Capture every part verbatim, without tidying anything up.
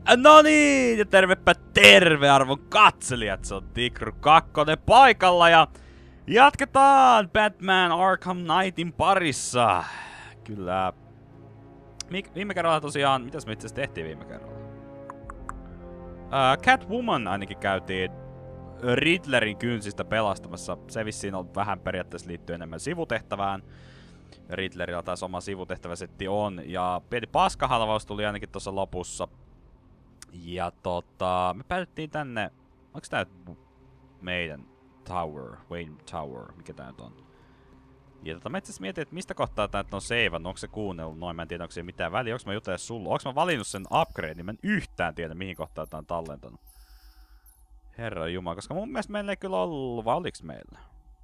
No niin, ja tervepä terve arvon katselijat, se on Tikru kakkonen paikalla ja jatketaan Batman Arkham Knightin parissa. Kyllä. Viime kerralla tosiaan, mitäs me itse asiassa tehtiin viime kerralla? Uh, Catwoman ainakin käytiin Riddlerin kynsistä pelastamassa. Se vissiin on vähän periaatteessa liittyy enemmän sivutehtävään. Riddlerilla taas oma sivutehtäväsetti on. Ja pieni paskahalvaus tuli ainakin tuossa lopussa. Ja tota, me päädyttiin tänne, onks tää meidän Tower, Wayne Tower, mikä tää nyt on? Ja tota, mä itse asiassa mietin, että mistä kohtaa tää on seivannut, onko se kuunnellut noin, mä en tiedä, onko se mitään väliä, onko mä jutellut sulla, onko mä valinnut sen upgrade, niin mä en yhtään tiedä, mihin kohtaan tää on tallentanut. Herra jumala, koska mun mielestä meillä ei kyllä ollut, vai oliks meillä?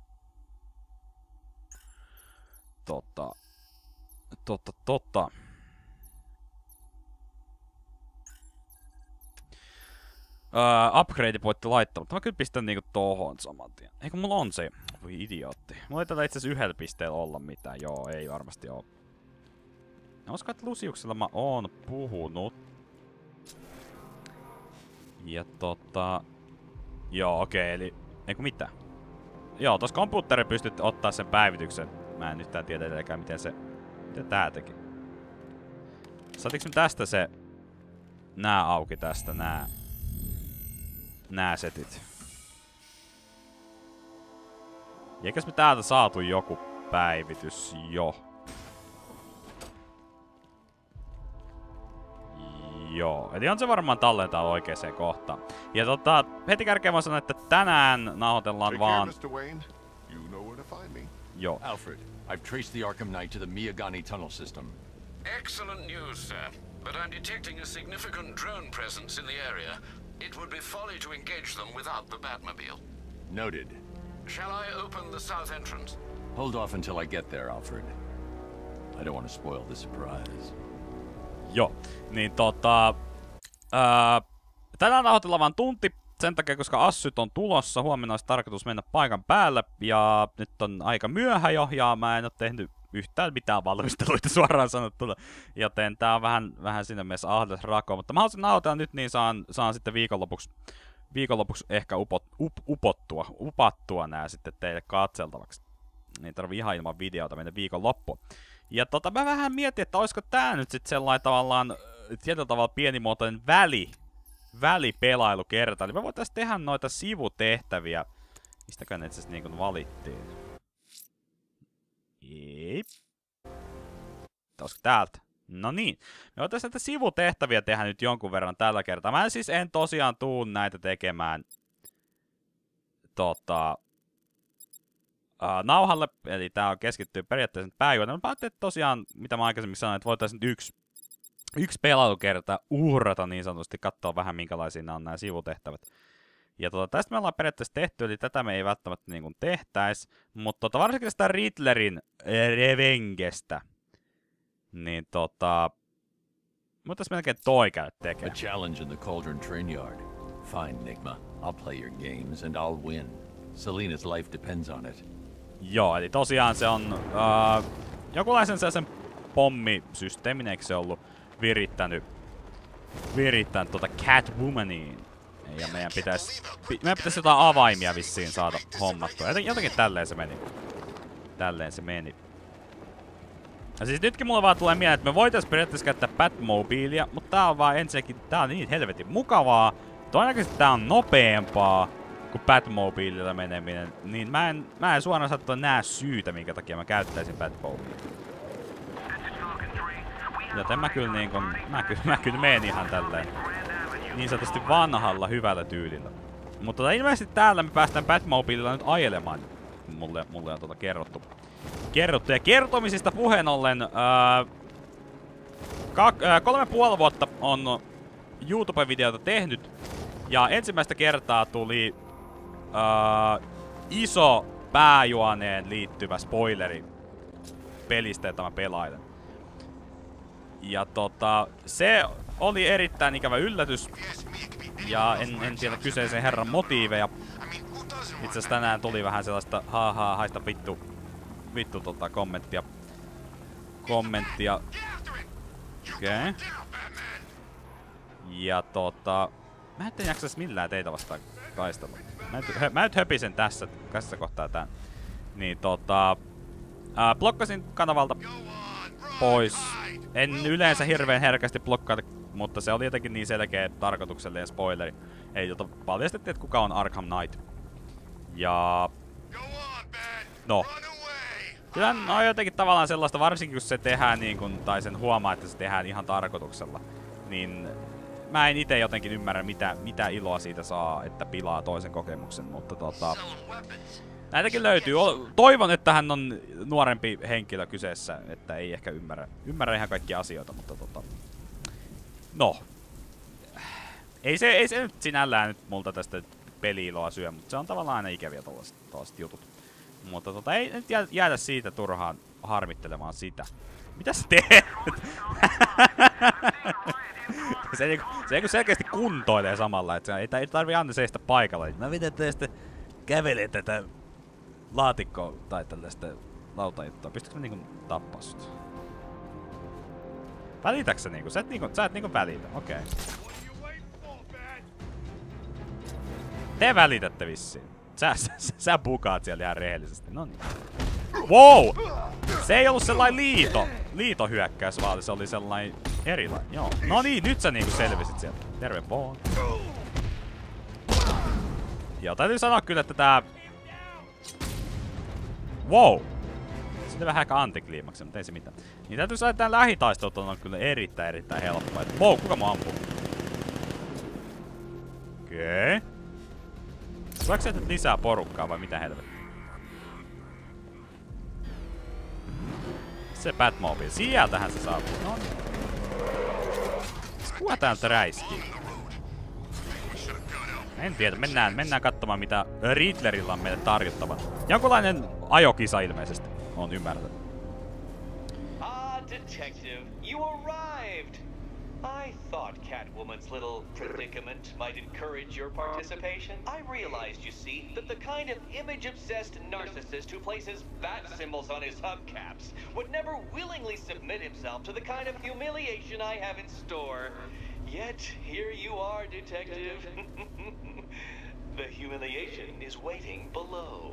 Totta, totta, totta. Uh, upgrade voitte laittaa, mutta mä kyllä pistän niinku tohon saman tien. Eikö mulla on se? Voi idiootti. Mulla ei tällä itse asiassa yhdellä pisteellä olla mitään. Joo, ei varmasti oo. Olisiko, että Luciuksella mä oon puhunut. Ja tota... Joo, okei, okay, eli... Eikö mitään? Joo, tossa kompuutteri pystyt ottaa sen päivityksen. Mä en yhtään tiedä edelläkään miten se... Mitä tää teki? Saatiinko me tästä se... Nää auki tästä, nää... Nää setit. Eikös me täältä saatu joku päivitys jo? Joo, eli on se varmaan tallentaa oikeeseen kohtaan. Ja tota, heti kärkeen mä sanon, että tänään nauhoitellaan vaan... Joo. Alfred, I've traced the Arkham Knight to the Miyagani tunnel system. Excellent news, sir. But I'm detecting a significant drone presence in the area. It would be folly to engage them without the Batmobile. Noted. Shall I open the south entrance? Hold off until I get there, Alfred. I don't want to spoil the surprise. Joo, niin tota... Ää, tänään nauhoitellaan vaan tunti, sen takia koska assyt on tulossa. Huomenna olisi tarkoitus mennä paikan päälle, ja nyt on aika myöhä jo, ja mä en oo tehnyt yhtään mitään valmisteluita suoraan sanottuna. Joten tää on vähän, vähän siinä mielessä ahdas rako, mutta mä haluaisin nauhoitella nyt, niin saan, saan sitten viikonlopuksi, viikonlopuksi ehkä upot, up, upottua, upattua nää sitten teille katseltavaksi. Niin tarvii ihan ilman videota mennä viikonloppuun. Ja tota mä vähän mietin, että olisiko tää nyt sit sellainen tavallaan, tietyllä tavalla pienimuotoinen väli, välipelailukerta. Eli me voitais tehdä noita sivutehtäviä. Mistäkään ne itse asiassa niin kuin valittiin? Ei. Olisiko täältä? No niin. Me voitais näitä sivutehtäviä tehdä nyt jonkun verran tällä kertaa. Mä en siis en tosiaan tuu näitä tekemään tota... Uh, nauhalle, eli tää on keskittyy periaatteessa päivänä. Mä päätin, että tosiaan, mitä mä aikaisemmin sanoin, että voitaisiin nyt yksi, yksi pelailukerta uhrata niin sanotusti, katsoa vähän minkälaisia nämä on nämä sivutehtävät. Ja tota, tästä me ollaan periaatteessa tehty, eli tätä me ei välttämättä niin kuin tehtäisi, mutta tota, varsinkin sitä Riddlerin Revengestä, niin tota, voitaisiin melkein toi käydä tekemään. A challenge in the Cauldron Train Yard. Fine, Nigma. I'll play your games and I'll win. Selina's life depends on it. Joo, eli tosiaan se on uh, jokinlaisen sellaisen pommisysteemin, eikö se ollut virittänyt, virittänyt tuota Catwomaniin. Ja meidän pitäisi, meidän pitäisi jotain avaimia vissiin saada hommattua. Jotenkin, jotenkin tälleen se meni. Tälleen se meni. Ja siis nytkin mulle vaan tulee mieleen, että me voitais periaatteessa käyttää Batmobilia, mutta tää on vaan ensinnäkin, tää on niin helvetin mukavaa. Todennäköisesti tää on nopeampaa kuin Batmobililla meneminen, niin mä en, mä en suoraan sanottuna näe syytä, minkä takia mä käyttäisin Batmobilia. Joten mä kyllä niin kun, mä kyllä, mä kyllä menen ihan tälleen niin sanotusti vanhalla hyvällä tyylillä. Mutta tota, ilmeisesti täällä me päästään Batmobililla nyt ajelemaan. Mulle, mulle on tota kerrottu. Kerrottu. Ja kertomisista puheen ollen, ää, kak, ää, kolme puoli vuotta on YouTube-videota tehnyt. Ja ensimmäistä kertaa tuli Uh, iso pääjuoneen liittyvä spoileri pelistä, jota mä pelailen. Ja tota, se oli erittäin ikävä yllätys. Ja en, en tiedä kyseisen herran motiiveja. Itse asiassa tänään tuli vähän sellaista haha haista vittu, vittu tota kommenttia. Kommenttia. Okei. Okay. Ja tota... Mä en jaksais millään teitä vastaan taistella. Mä nyt, hö, mä nyt höpisen tässä, tässä kohtaa tän. Niin tota... Ää, blokkasin kanavalta pois. En yleensä hirveän herkästi blokkaata, mutta se oli jotenkin niin selkeä tarkoituksellinen spoileri. Ei, jota paljastettiin, että kuka on Arkham Knight. Ja... No. Kyllä on jotenkin tavallaan sellaista, varsinkin kun se tehdään niin kun, tai sen huomaa, että se tehdään ihan tarkoituksella. Niin... Mä en ite jotenkin ymmärrä, mitä, mitä iloa siitä saa, että pilaa toisen kokemuksen, mutta tota... Näitäkin löytyy. Toivon, että hän on nuorempi henkilö kyseessä, että ei ehkä ymmärrä, ymmärrä ihan kaikkia asioita, mutta tota... No. Ei se, ei se nyt sinällään nyt multa tästä peli-iloa syö, mutta se on tavallaan aina ikäviä tollaset jutut. Mutta tota, ei nyt jäädä siitä turhaan harmittelemaan sitä. Mitä sä teet? Se, niinku, se niinku selkeästi kuntoilee samalla, että ei, ei tarvii aina seistä paikalla. Mä miten te sitten kävelee tätä laatikkoa tai tällaista lautajuttua. Pystytkö mä niinku tappaa sut? Välitätkö sä niinku? Sä et niinku, sä et niinku välitä, okei. Okay. Te välitätte vissiin. Sä, sä, sä, sä bukaat siellä ihan rehellisesti. Noniin. Wow! Se ei ollut sellainen liito, liitohyökkäys, vaan se oli sellainen erilainen. Joo. No niin, nyt sä niinku selvisit sieltä. Terve vaan. Joo, täytyy sanoa kyllä, että tää... Wow! Sitten vähän aika antikliimaksi, mutta ei se mitään. Niin täytyy sanoa, että tää lähitaistelut on kyllä erittäin erittäin helppoa. Et, wow, kuka mua ampuu? Okei. Okay. Saatko sieltä lisää porukkaa vai mitä helvettiä? Se Batmobile. Sieltähän se saapuu. No niin. Kuka täältä räiskii? En tiedä. Mennään, mennään katsomaan mitä Riddlerilla on meille tarjottava. Jonkunlainen ajokisa ilmeisesti. On ymmärtänyt. Ah, detective, you arrived! I thought Catwoman's little predicament might encourage your participation. I realized, you see, that the kind of image-obsessed narcissist who places bat symbols on his hubcaps would never willingly submit himself to the kind of humiliation I have in store. Yet, here you are, detective. The humiliation is waiting below.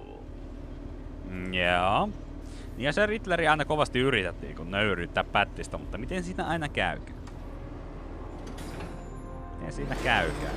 Joo. Ja se Riddleri aina kovasti yritettiin, kun nöyryyttää Battista, mutta miten siinä aina käykään? Miten siinä käykään?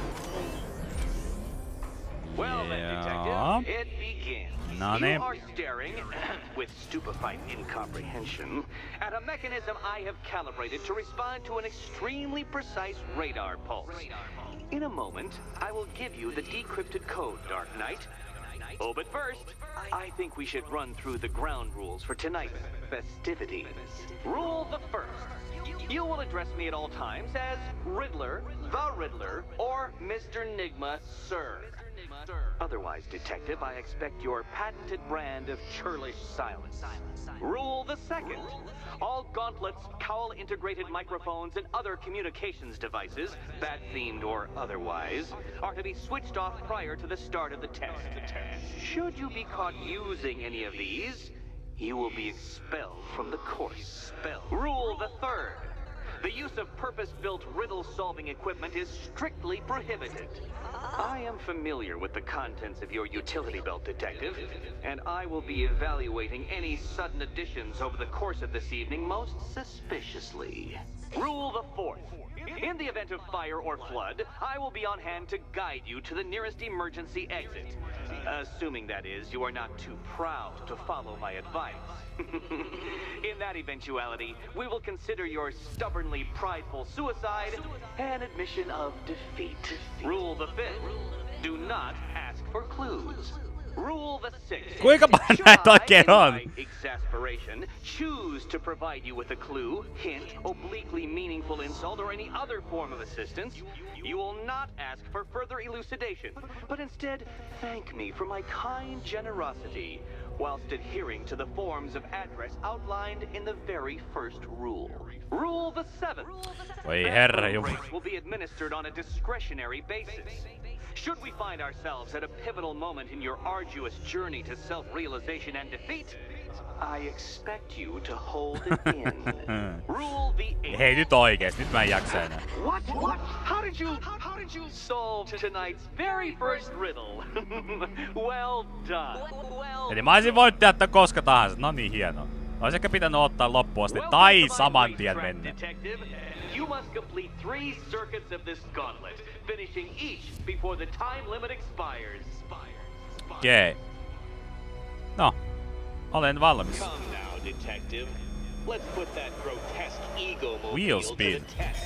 Well then, detective, it begins. No niin. You are staring, with stupefied incomprehension, at a mechanism I have calibrated to respond to an extremely precise radar pulse. In a moment, I will give you the decrypted code, Dark Knight. Oh, but first, I think we should run through the ground rules for tonight's festivities. Rule the first. You will address me at all times as Riddler, the Riddler, or Mister Nigma, sir. Otherwise, detective, I expect your patented brand of churlish silence. Rule the second. All gauntlets, cowl-integrated microphones, and other communications devices, bat-themed or otherwise, are to be switched off prior to the start of the test. Should you be caught using any of these, you will be expelled from the course. Rule the third. The use of purpose-built riddle-solving equipment is strictly prohibited. I am familiar with the contents of your utility belt, detective, and I will be evaluating any sudden additions over the course of this evening most suspiciously. Rule the fourth. In the event of fire or flood, I will be on hand to guide you to the nearest emergency exit. Assuming, that is, you are not too proud to follow my advice. In that eventuality, we will consider your stubbornly prideful suicide an admission of defeat. Rule the fifth. Do not ask for clues. Rule the sixth. Kuinka paljon näitä oikein on? Exasperation, choose to provide you with a clue, hint, obliquely meaningful insult, or any other form of assistance, you will not ask for further elucidation, but instead thank me for my kind generosity, whilst adhering to the forms of address outlined in the very first rule. Rule the seventh. Oi herra jumala. Will be administered on a discretionary basis. Should we find ourselves at a pivotal moment in your arduous journey to self-realization and defeat, I expect you to hold it in. Rule the eight. Hei nyt oikeesti, nyt mä en jaksa enää. What? What? How did you? How did you solve tonight's very first riddle? Well done. Well. Eli mä olisin voinut tehdä koska tahansa. No niin, hienoa. Olisi ehkä pitänyt ottaa loppuun asti tai saman tien mennä. You must complete three circuits of this gauntlet, finishing each before the time limit expires. Okei. Okay. No, olen valmis. Come now, detective. Let's put that grotesque ego Wheel speed.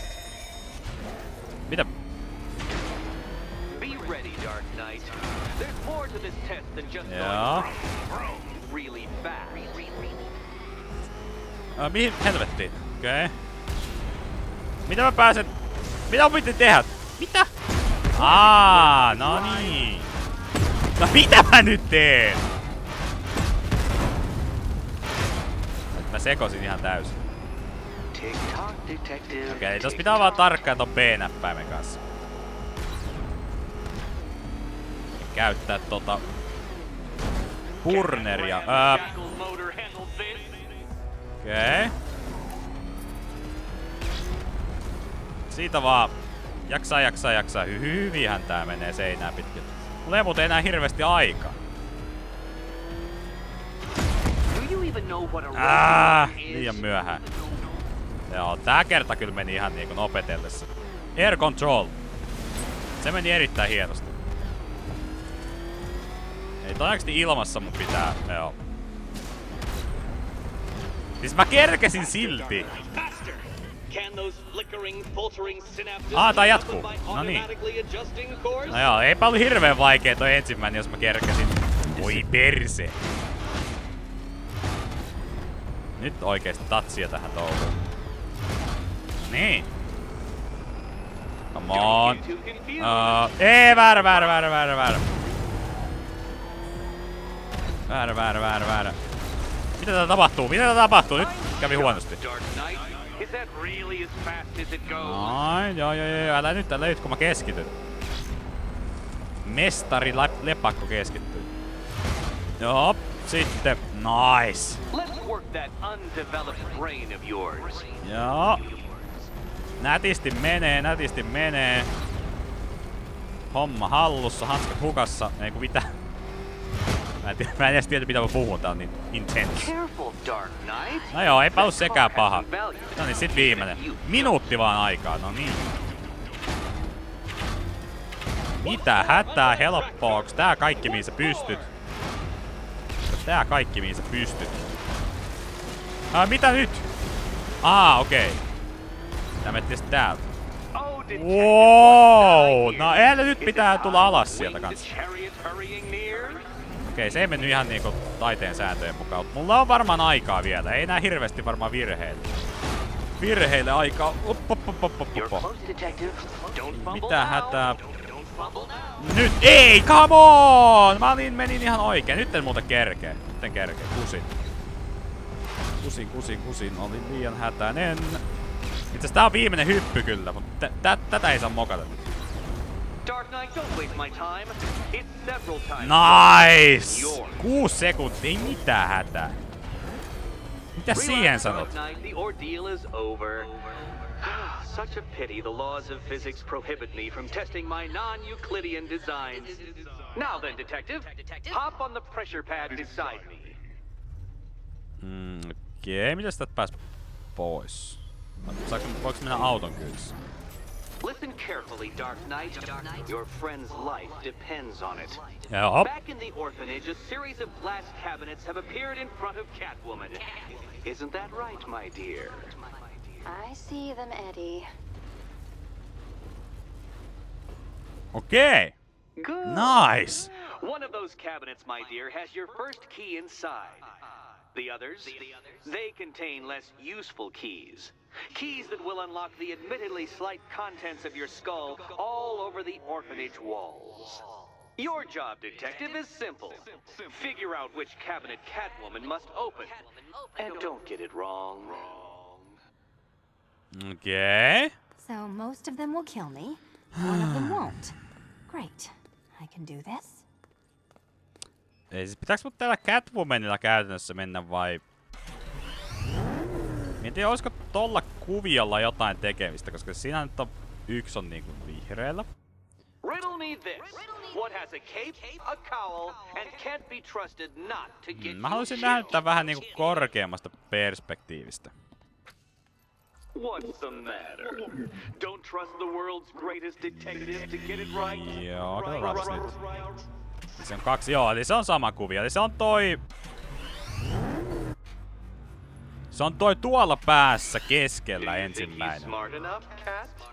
Mitä? Be ready, Dark Knight. There's more to this test than just Joo. really fast. Uh, mihin helvettiin? Okei. Okay. Mitä mä pääsen? Mitä mä piti tehdä? Mitä? Aa, no niin. No mitä mä nyt teen? Mä sekosin ihan täysin. Okei, okay, tos pitää vaan tarkkaan ton B-näppäimen kanssa. Ja käyttää tota... Burneria. Öö... Okei. Okay. Siitä vaan. Jaksaa, jaksaa, jaksaa. Hyvinhän tää menee seinää pitkin. Mulla ei muuten enää hirveesti aikaa. Ah, liian myöhään. Joo, tää kerta kyllä meni ihan niinku nopetellessa. Air control. Se meni erittäin hienosti. Ei todennäköisesti ilmassa mun pitää, joo. Siis mä kerkesin silti. Ah, tää jatkuu. No niin. No joo, eipä ollut hirveen vaikea toi ensimmäinen, jos mä kerkesin. Voi perse. Nyt oikeesti tatsia tähän touhuun. Niin. Come on. Uh, ei, väärä, väärä, väärä, väärä, väärä. Väärä, väärä, väärä, väärä. Mitä tää tapahtuu? Mitä tää tapahtuu? Nyt kävi huonosti. Noin, joo, joo, joo. Älä nyt, älä nyt, kun mä keskityn. Mestari lepakko keskittyy. Joo, sitten. Nice. Joo. Nätisti menee, nätisti menee. Homma hallussa, hanskat hukassa. Ei ku mitä. Mä en, mä en edes tiedä mitä mä puhun, tää on niin intense. No joo, eipä oo sekään paha. No niin, sit viimeinen. Minuutti vaan aikaa, no niin. Mitä hätää, helppoa? Onks tää kaikki mihin sä pystyt? Tää kaikki mihin sä pystyt? Ah, mitä nyt? Ah, okei. Okay. Tää mentiin sit täältä. Wow! No ei nyt pitää tulla alas sieltä kanssa. Okei, se ei mennyt ihan niinku taiteen sääntöjen mukaan. Mulla on varmaan aikaa vielä. Ei nää hirveesti varmaan virheille. Virheille aikaa. Op, op, op, op, op, op. Mitä hätää? Nyt ei! Come on! Mä olin, menin ihan oikein. Nyt en muuta kerkeä. Nyt en kerkeä. Kusin. Kusin, kusin, kusin. Olin liian hätäinen. Itse tää on viimeinen hyppy kyllä, mutta tätä ei saa mokata. Nice! Kuusi sekuntia, ei mitään hätää. Mitä siihen sanot? Such a pity the laws of physics prohibit me from testing my non-Euclidean designs. Now then, detective, hop on the pressure pad beside me. Mm, okei, okay. Mitäs täältä pääs pois? Saanko, voiko mennä auton kyydissä? Listen carefully, Dark Knight. Your friend's life depends on it. Joo. Back in the orphanage, a series of glass cabinets have appeared in front of Catwoman. Isn't that right, my dear? I see them, Eddie. Okay. Good. Nice. One of those cabinets, my dear, has your first key inside. The others, they contain less useful keys. Keys that will unlock the admittedly slight contents of your skull all over the orphanage walls. Your job, detective, is simple. Figure out which cabinet Catwoman must open. And don't get it wrong. Okay. So most of them will kill me. One of them won't. Great. I can do this. Ei siis pitääks mut täällä Catwomanilla käytännössä mennä vai... En tiedä, olisiko tolla kuviolla jotain tekemistä, koska siinä nyt on yksi on niinku vihreällä. Riddle me this. What has a cape, a cowl, and can't be trusted not to get Mm, mä haluaisin nähdä tän vähän niinku korkeammasta perspektiivistä. What's the matter? Don't trust the world's greatest detective to get it right. Joo, katsotaan nyt. Se on kaksi, joo, eli se on sama kuvio. Eli se on toi... Se on toi tuolla päässä keskellä ensimmäinen. Smart enough, cat?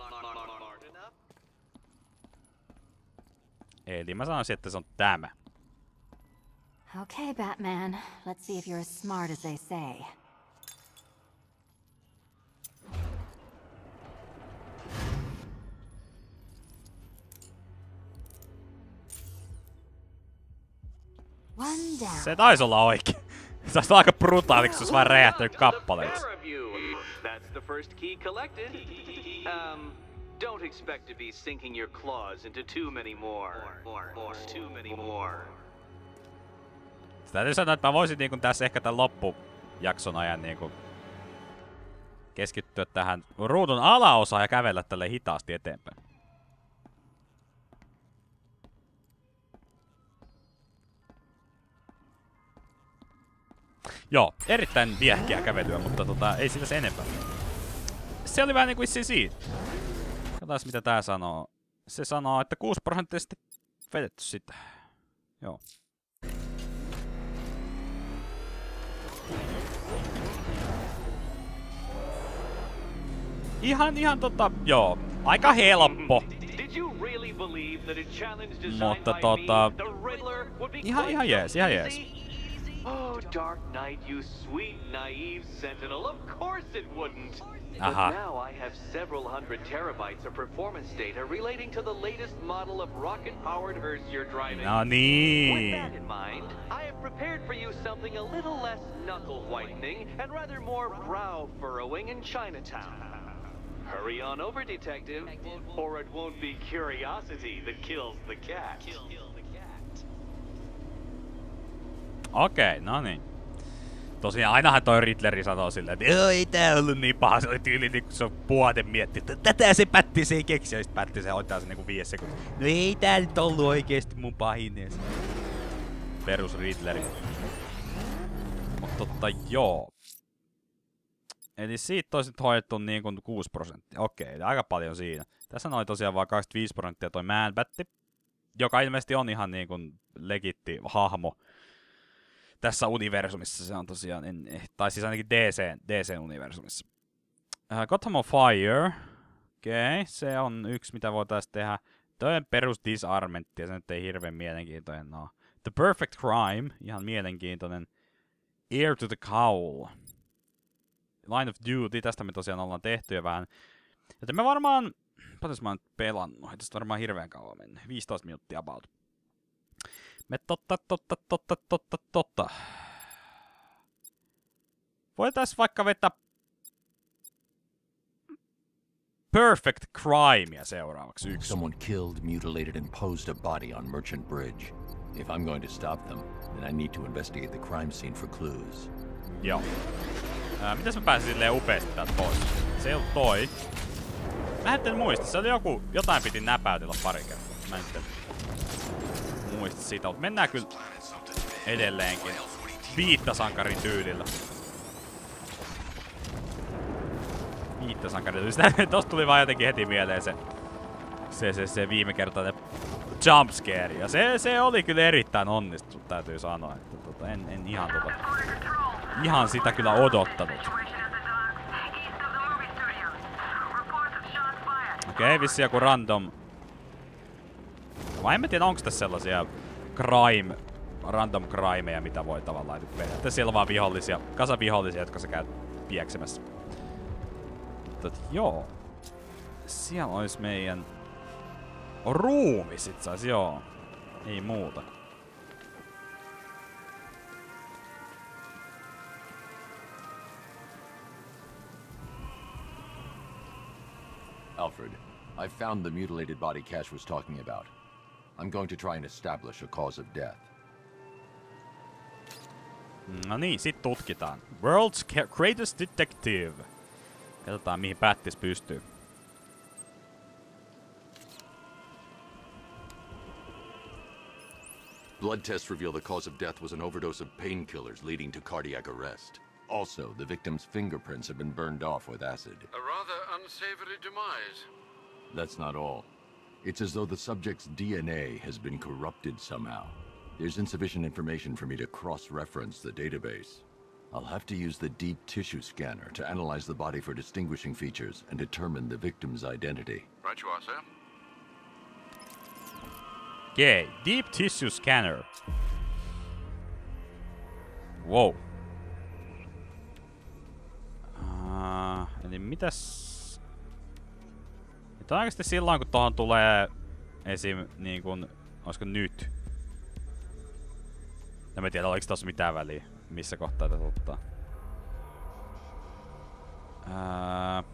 Eli mä sanoisin, että se on tämä. Okay, Batman. Let's see if you're as smart as they say. One down. Se taisi olla oikein. Se olisi aika brutaaliksi, jos vain räjähtänyt kappaleiksi. That's the first key collected. Um, don't expect to be sinking your claws into too many more. More, more, too many more. Sitä täytyy sanoa, että mä voisin niin tässä ehkä tämän loppujakson ajan niin keskittyä tähän ruudun alaosaan ja kävellä tälle hitaasti eteenpäin. Joo, erittäin viehkeä kävelyä, mutta tota, ei sitä se enempää. Se oli vähän niinku vissiin siitä. Katsotaan mitä tää sanoo. Se sanoo, että kuusi prosenttisesti vedetty sitä. Joo. Ihan, ihan tota, joo. Aika helppo. Mutta tota... Ihan, ihan jees, ihan jees. Oh, Dark Knight, you sweet, naive sentinel. Of course it wouldn't. Aha. But now I have several hundred terabytes of performance data relating to the latest model of rocket-powered hearse you're driving. No niin. With that in mind, I have prepared for you something a little less knuckle-whitening and rather more brow-furrowing in Chinatown. Hurry on over, detective, or it won't be curiosity that kills the cat. Okei, okay, no niin. Tosiaan ainahan toi Riddleri sanoo silleen, että joo, ei tää ollut niin paha, se oli tyyli niin kun se on puolen mietti, että tätä se pätti, se ei keksi, ja sit pätti se hoitaa sen niinku viisi sekuntia. No ei tää nyt ollut oikeesti mun pahin ees. Perus Riddleri. Mut totta joo. Eli siitä olisi nyt hoidettu niin kuin kuusi prosenttia. Okei, aika paljon siinä. Tässä on tosiaan vaan kaksikymmentäviisi prosenttia toi Man-Batti, joka ilmeisesti on ihan niin kuin legitti hahmo. Tässä universumissa se on tosiaan, en, tai siis ainakin D C, D C-universumissa. Uh, Gotham on Fire. Okei, okay, se on yksi mitä voitaisiin tehdä. Toi on perus Disarmentti ja se nyt ei hirveän mielenkiintoinen no. The Perfect Crime, ihan mielenkiintoinen. Heir to the Cowl. Line of Duty, tästä me tosiaan ollaan tehty jo vähän. Joten me varmaan, paljon mä oon pelannut, ei tästä varmaan hirveän kauan mennä. viisitoista minuuttia about. Me totta, totta, totta, totta, totta. Voitais vaikka vetää Perfect Crimea seuraavaksi yksi. Someone killed, mutilated and posed a body on Merchant Bridge. If I'm going to stop them, then I need to investigate the crime scene for clues. Joo. Ää, mitäs mä pääsin silleen upeasti täältä pois? Se ei ollut toi. Mä en muista, se oli joku, jotain piti näpäytellä pari kertaa. Mä en muista siitä, mutta mennään kyllä edelleenkin viittasankarin tyylillä. Viittasankarin tyylillä. Tosta tuli vaan jotenkin heti mieleen se, se, se, se viime kertainen jumpscare. Ja se, se oli kyllä erittäin onnistunut, täytyy sanoa. Että, tota, en, en ihan, tota, ihan sitä kyllä odottanut. Okei, okay, vissi joku random. Vai en mä tiedä, onko tässä sellaisia crime, random crimeja, mitä voi tavallaan nyt vedä. Siellä on vaan vihollisia, kasa vihollisia, jotka sä käyt pieksemässä. Mutta joo. Siellä olisi meidän ruumi sit sais, joo. Ei muuta. Alfred, I found the mutilated body Cash was talking about. I'm going to try and establish a cause of death. No niin, sit tutkitaan. World's Greatest Detective. Katsotaan mihin Pättis pystyy. Blood tests reveal the cause of death was an overdose of painkillers leading to cardiac arrest. Also, the victim's fingerprints have been burned off with acid. A rather unsavory demise. That's not all. It's as though the subject's D N A has been corrupted somehow. There's insufficient information for me to cross-reference the database. I'll have to use the deep tissue scanner to analyze the body for distinguishing features and determine the victim's identity. Right you are, sir. Okay, deep tissue scanner. Wow. Uh, eli mitäs... Todennäköisesti silloin kun tuohon tulee esim. Niin kun... Olisiko nyt? En mä tiedä, oliko tossa mitään väliä. Missä kohtaa tätä ottaa. Uh...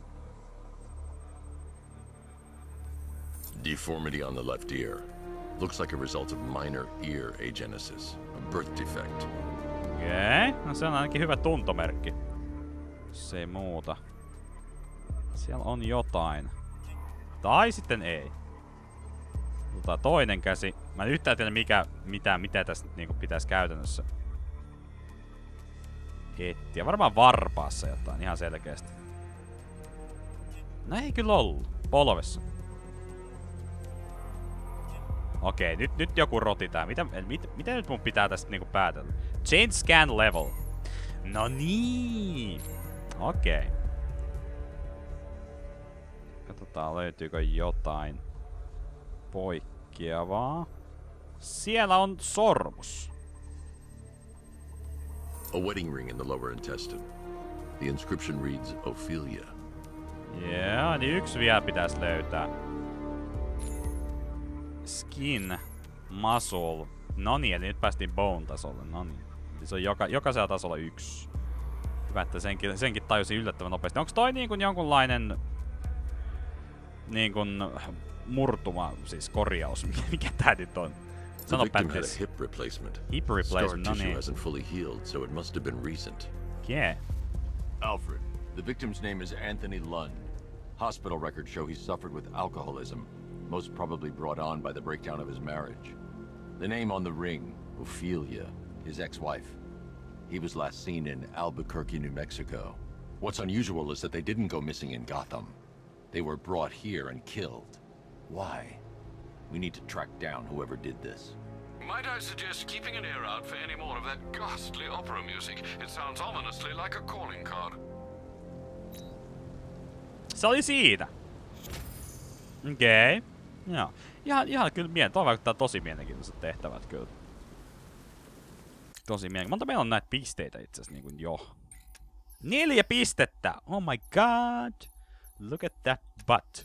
Deformity on the left ear. Looks like a result of minor ear agenesis, a birth defect. Okei, okay. No se on ainakin hyvä tuntomerkki. Se ei muuta. Siellä on jotain. Tai sitten ei. Tota, toinen käsi. Mä en yhtään tiedä mikä, mitä, mitä tästä niinku pitäisi käytännössä etsiä. Varmaan varpaassa jotain, ihan selkeästi. No ei kyllä ollut. Polvessa. Okei, nyt, nyt joku roti tää. Mitä, mit, mitä nyt mun pitää tästä niinku päätellä? Change scan level. No niin. Okei. Katsotaan löytyykö jotain poikkeavaa. Siellä on sormus. A wedding ring in the lower intestine. The inscription reads Ophelia. Yeah, niin yksi vielä pitäisi löytää. Skin, muscle. Noniin, eli nyt päästiin bone tasolle. Noniin. Se on joka, jokaisella tasolla yksi. Hyvä, että senkin, senkin tajusin yllättävän nopeasti. Onko toi niin kuin jonkunlainen niin kuin murtuma, siis korjaus? Mikä tää nyt on? Sano Pättis. Hip replacement. Hip replacement, no Scar tissue niin. hasn't fully healed, so it must have been recent. Yeah. Alfred, the victim's name is Anthony Lund. Hospital records show he suffered with alcoholism, most probably brought on by the breakdown of his marriage. The name on the ring, Ophelia, his ex-wife. He was last seen in Albuquerque, New Mexico. What's unusual is that they didn't go missing in Gotham. They were brought here and killed. Why? We need to track down whoever did this. Might I suggest keeping an ear out for any more of that ghastly opera music? It sounds ominously like a calling card. Se oli siitä. Okei. Okay. Joo. Ihan, ihan kyllä mien. Toi vaikuttaa tosi mielenkiintoiset tehtävät kyllä. Tosi mielenkiintoista. Monta meillä on näitä pisteitä itse asiassa niin kuin jo. Neljä pistettä! Oh my god! Look at that butt.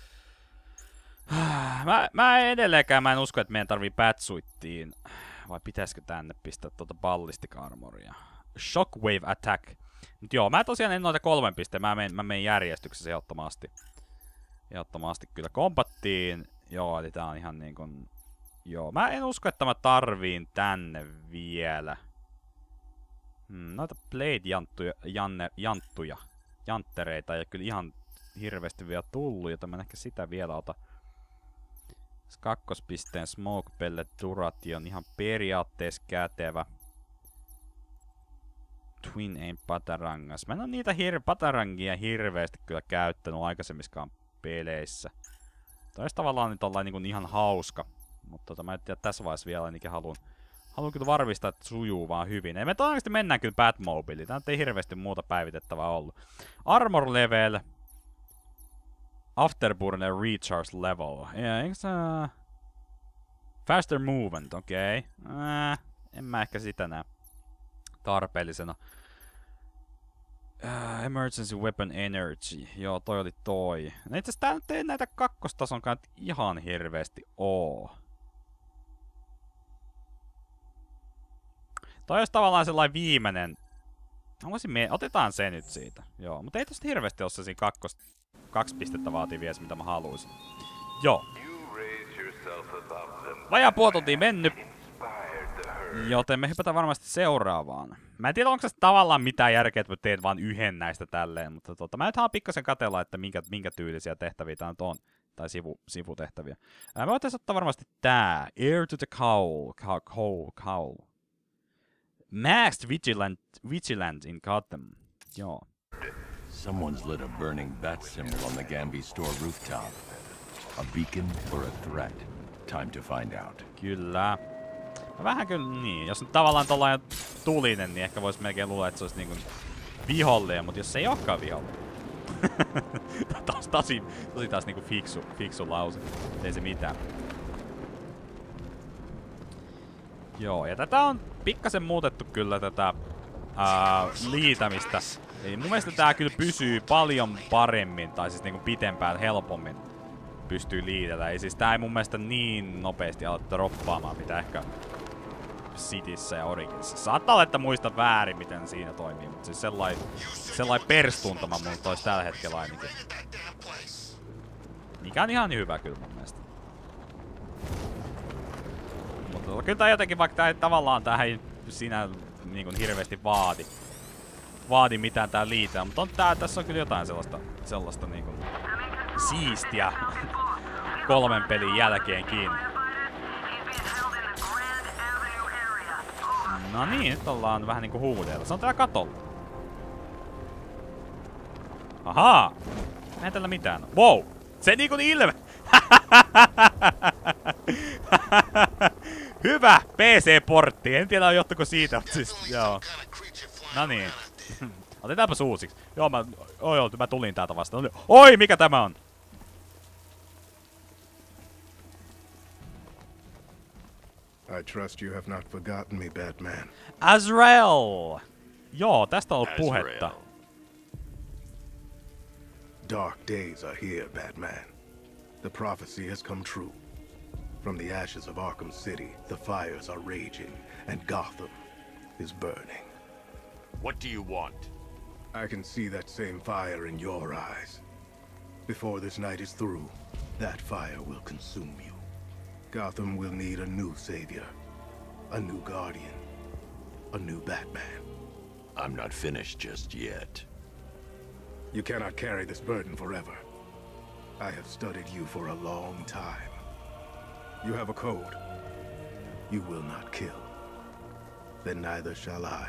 Mä, mä edelleenkään mä en usko, että meidän tarvii Batsuittiin. Vai pitäisikö tänne pistää tuota ballistic armoria? Shockwave attack. Mut joo, mä tosiaan en noita kolmen pisteen. Mä menen, mä menen järjestyksessä ehdottomasti. Ehdottomasti kyllä kompattiin. Joo, eli tää on ihan niin kuin... Joo, mä en usko, että mä tarviin tänne vielä. Hmm, noita Blade-janttuja, janne, janttuja, janttereita ei kyllä ihan hirveästi vielä tullut, joten mä en ehkä sitä vielä ota. Kakkospisteen Smoke Pellet Durati on ihan periaatteessa kätevä. Twin Aim Patarangas. Mä en oo niitä hir patarangia hirveästi kyllä käyttänyt aikaisemmiskaan peleissä. Tämä olisi tavallaan nyt ollaan niin ihan hauska. Mutta tota, mä en tiedä tässä vaiheessa vielä ainakin haluan. Haluan kyllä varmistaa, että sujuu vaan hyvin. Ei me todennäköisesti mennään kyllä Batmobileen. Tää ei hirveästi muuta päivitettävää ollut. Armor level. Afterburner recharge level. Yeah, eikö sä... Faster movement, okei. Okay. Äh, en mä ehkä sitä näe tarpeellisena. Uh, emergency weapon energy. Joo, toi oli toi. No itse asiassa tää nyt ei näitä kakkostasonkaan ihan hirveästi oo. Toi olisi tavallaan sellainen viimeinen. Otetaan se nyt siitä. Joo, mutta ei tosta hirveästi ole se siinä kakkos... Kaksi pistettä vaatii vielä mitä mä haluaisin. Joo. Vajaa puoli tuntia mennyt. Joten me hypätään varmasti seuraavaan. Mä en tiedä, onko se tavallaan mitään järkeä, että mä teen vaan yhden näistä tälleen, mutta tota, mä nyt haluan pikkasen katsella, että minkä, minkä tyylisiä tehtäviä tää nyt on. Tai sivu, sivutehtäviä. Ää, me voitais ottaa varmasti tää. Air to the cowl. Cowl. Cowl. cowl. Masked vigilant, vigilant in Gotham. Joo. Someone's lit a burning bat symbol on the Gambi store rooftop. A beacon or a threat? Time to find out. Kyllä. Vähän kyllä niin. Jos nyt tavallaan tollainen tulinen, niin ehkä vois melkein luulla, että se olisi niinku vihollinen, mutta jos se ei olekaan vihollinen. Taas tosi, tosi taas niinku fiksu, fiksu lause. Ei se mitään. Joo, ja tätä on pikkasen muutettu kyllä tätä ää, liitämistä. Eli mun mielestä tää kyllä pysyy paljon paremmin, tai siis niinku pitempään helpommin pystyy liitetä. Ei siis tää ei mun mielestä niin nopeasti ala droppaamaan, mitä ehkä Cityssä ja Originissa. Saattaa olla, että muista väärin, miten siinä toimii, mutta siis sellainen sellai perstuntama mun tois tällä hetkellä ainakin. Mikä on ihan hyvä kyllä mun mielestä. Mutta kyllä tää jotenkin, vaikka tää ei tavallaan tää ei siinä niin kuin hirveästi vaadi. Vaadi mitään tää liitää, mutta on tää, tässä on kyllä jotain sellaista, sellaista niin kuin siistiä kolmen pelin jälkeenkin. No niin, nyt ollaan vähän niinku huudeella. Se on täällä katolla. Ahaa! Ei tällä mitään. Wow! Se niinku ilme! Hyvä P C-portti. En tiedä johtuko siitä, mutta siis joo. No niin. Otetaanpa uusiksi. Joo, mä, oh, joo, mä tulin täältä vastaan. Oi, mikä tämä on? I trust you have not forgotten me, Batman. Azrael! Joo, tästä on ollut puhetta. Dark days are here, Batman. The prophecy has come true. From the ashes of Arkham City, the fires are raging, and Gotham is burning. What do you want? I can see that same fire in your eyes. Before this night is through, that fire will consume you. Gotham will need a new savior, a new guardian, a new Batman. I'm not finished just yet. You cannot carry this burden forever. I have studied you for a long time. You have a code. You will not kill. Then neither shall I.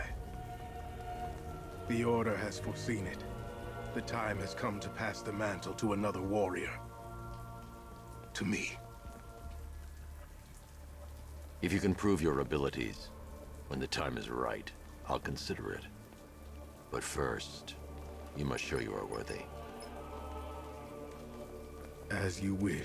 The Order has foreseen it. The time has come to pass the mantle to another warrior. To me. If you can prove your abilities, when the time is right, I'll consider it. But first, you must show you are worthy. As you wish.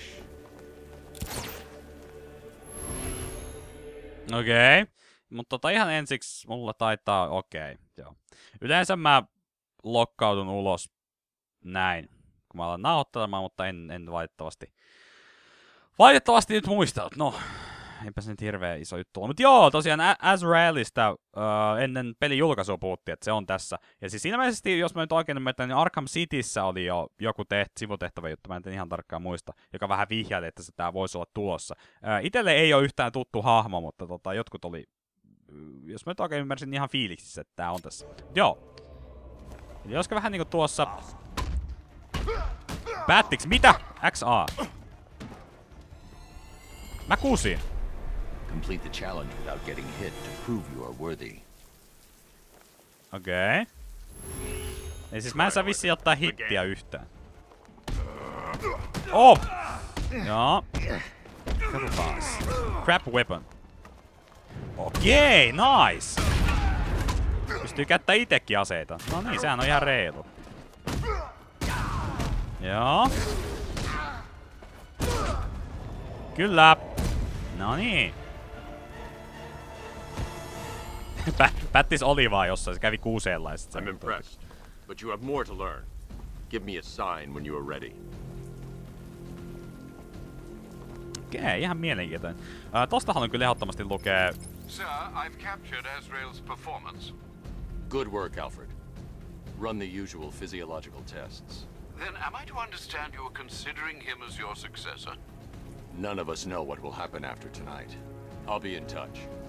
Okei. Okay. Mutta tota ihan ensiksi mulla taitaa... Okei, okay, joo. Yleensä mä lokkaudun ulos näin, kun mä alan nauhoittelemaan, mutta en, en valitettavasti... Valitettavasti nyt muistanut. No, eipä se nyt hirveä iso juttu ole. Mutta joo, tosiaan Azraelista uh, ennen pelin julkaisua puhuttiin, että se on tässä. Ja siis ilmeisesti, jos mä nyt oikein ymmärrän, niin Arkham Cityssä oli jo joku teht, sivutehtävä juttu, mä en ihan tarkkaan muista, joka vähän vihjaili, että se tää voisi olla tulossa. Uh, itelle ei ole yhtään tuttu hahmo, mutta tota, jotkut oli, jos mä nyt oikein ymmärsin, niin ihan fiiliksissä, että tää on tässä. Joo. Eli olisiko vähän niinku tuossa... Päättiks? Mitä? X A. Mä kuusin. Complete the challenge without getting hit to prove you are worthy. Okei. Okay. Eli siis mä en saa vissiin ottaa hittiä yhtään. Oh! Joo. Katsotaan. Crap weapon. Okei, okay, nice! Pystyy käyttää itekin aseita. No niin, sehän on ihan reilu. Joo. Kyllä. No niin. Pättis oli vaan jossain, se kävi kuuseenlaiset. I'm impressed, but you have more to learn. Give me a sign when you are ready. Okei, okay, ihan mielenkiintoinen. Uh, tosta haluan kyllä ehdottomasti lukea. Sir, I've captured Azrael's performance. Good work, Alfred. Run the usual physiological tests. Then am I to understand you're considering him as your successor? None of us know what will happen after tonight. I'll be in touch.